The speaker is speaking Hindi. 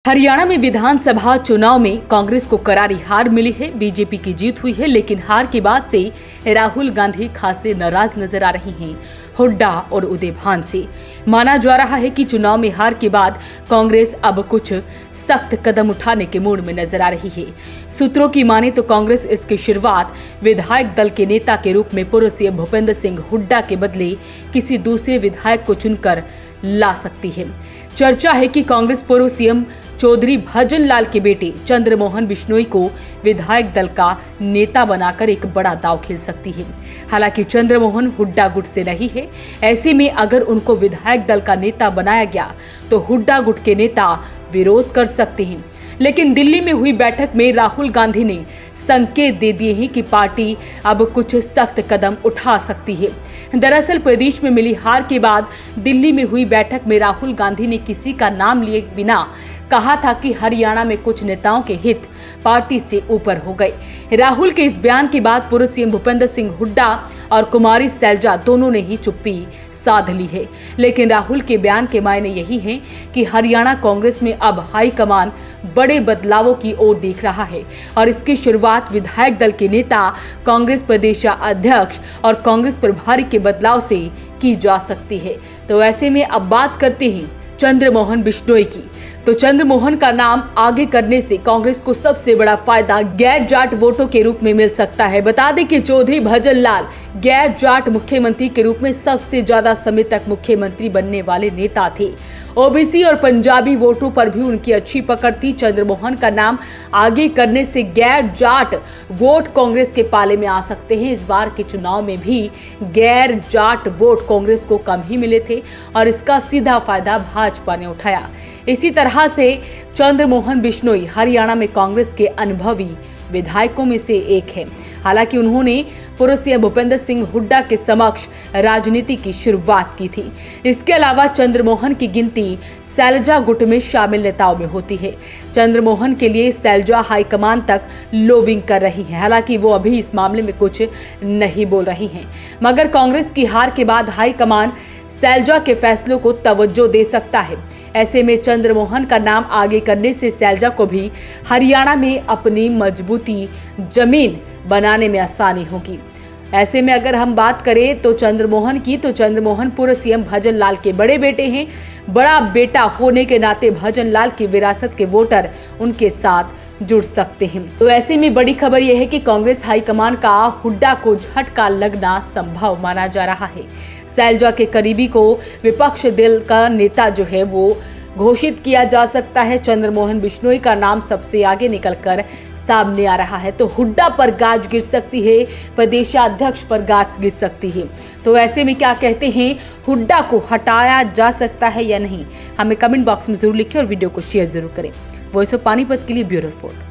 हरियाणा में विधानसभा चुनाव में कांग्रेस को करारी हार मिली है। बीजेपी की जीत हुई है, लेकिन हार के बाद से राहुल गांधी खासे नाराज नजर आ रहे हैं। हुड्डा और उदयभान से माना जा रहा है कि चुनाव में हार के बाद कांग्रेस अब कुछ सख्त कदम उठाने के मूड में नजर आ रही है। सूत्रों की माने तो कांग्रेस इसकी शुरुआत विधायक दल के नेता के रूप में पूर्व सीएम भूपेंद्र सिंह हुड्डा के बदले किसी दूसरे विधायक को चुनकर ला सकती है। चर्चा है कि कांग्रेस पूर्व सीएम चौधरी भजन लाल के बेटे चंद्रमोहन बिश्नोई को विधायक दल का नेता बनाकर एक बड़ा दांव खेल सकती है। हालांकि चंद्रमोहन हुड्डा गुट से नहीं है, ऐसे में अगर उनको विधायक दल का नेता बनाया गया तो हुड्डा गुट के नेता विरोध कर सकते हैं। लेकिन दिल्ली में हुई बैठक में राहुल गांधी ने संकेत दे दिए हैं कि पार्टी अब कुछ सख्त कदम उठा सकती है। दरअसल प्रदेश में मिली हार के बाद दिल्ली में हुई बैठक में राहुल गांधी ने किसी का नाम लिए बिना कहा था कि हरियाणा में कुछ नेताओं के हित पार्टी से ऊपर हो गए। राहुल के इस बयान के बाद पूर्व सीएम भूपेंद्र सिंह हुड्डा और कुमारी सैलजा दोनों ने ही चुप्पी साध ली है। लेकिन राहुल के बयान के मायने यही हैं कि हरियाणा कांग्रेस में अब हाईकमान बड़े बदलावों की ओर देख रहा है और इसकी शुरुआत विधायक दल के नेता, कांग्रेस प्रदेश अध्यक्ष और कांग्रेस प्रभारी के बदलाव से की जा सकती है। तो ऐसे में अब बात करते हैं चंद्रमोहन बिश्नोई की। तो चंद्रमोहन का नाम आगे करने से कांग्रेस को सबसे बड़ा फायदा गैर जाट वोटों के रूप में मिल सकता है। बता दें कि चौधरी भजन लाल गैर जाट मुख्यमंत्री के रूप में सबसे ज्यादा समय तक मुख्यमंत्री बनने वाले नेता थे। ओबीसी और पंजाबी वोटों पर भी उनकी अच्छी पकड़ थी। चंद्रमोहन का नाम आगे करने से गैर जाट वोट कांग्रेस के पाले में आ सकते हैं। इस बार के चुनाव में भी गैर जाट वोट कांग्रेस को कम ही मिले थे और इसका सीधा फायदा भाजपा ने उठाया। इसी तरह से चंद्रमोहन बिश्नोई हरियाणा में कांग्रेस के अनुभवी विधायकों में से एक है। हालांकि उन्होंने पूर्व सीएम भूपेंद्र सिंह हुड्डा के समक्ष राजनीति की शुरुआत की थी। इसके अलावा चंद्रमोहन की गिनती सैलजा गुट में शामिल नेताओं में होती है। चंद्रमोहन के लिए सैलजा हाईकमान तक लॉबिंग कर रही है। हालांकि वो अभी इस मामले में कुछ नहीं बोल रही हैं, मगर कांग्रेस की हार के बाद हाईकमान सैलजा के फैसलों को तवज्जो दे सकता है। ऐसे में चंद्रमोहन का नाम आगे करने से सैलजा को भी हरियाणा में अपनी मजबूती जमीन बनाने में आसानी होगी। ऐसे में अगर हम बात करें तो चंद्रमोहन की, तो चंद्रमोहन पूर्व सीएम भजन लाल के बड़े बेटे हैं। बड़ा बेटा होने के नाते भजन लाल की विरासत के वोटर उनके साथ जुड़ सकते हैं। तो ऐसे में बड़ी खबर यह है कि कांग्रेस हाईकमान का हुड्डा को झटका लगना संभव माना जा रहा है। सैलजा के करीबी को विपक्ष दल का नेता जो है वो घोषित किया जा सकता है। चंद्रमोहन बिश्नोई का नाम सबसे आगे निकलकर सामने आ रहा है। तो हुड्डा पर गाज गिर सकती है, प्रदेशाध्यक्ष पर गाज गिर सकती है। तो ऐसे में क्या कहते हैं, हुड्डा को हटाया जा सकता है या नहीं? हमें कमेंट बॉक्स में जरूर लिखें और वीडियो को शेयर जरूर करें। वॉइस ऑफ पानीपत के लिए ब्यूरो रिपोर्ट।